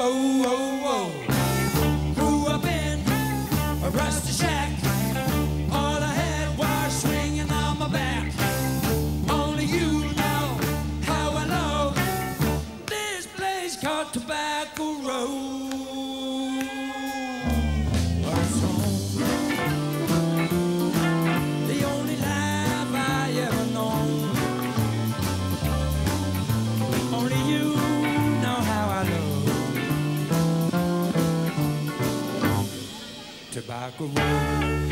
oh, oh, oh. Grew up in a rusty shack. All I had was swinging on my back. Only you know how I love this place called Tobacco Road. It's home, the only life I ever known. Only you know how I love Tobacco Road.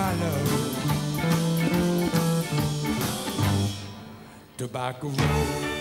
Tobacco Road.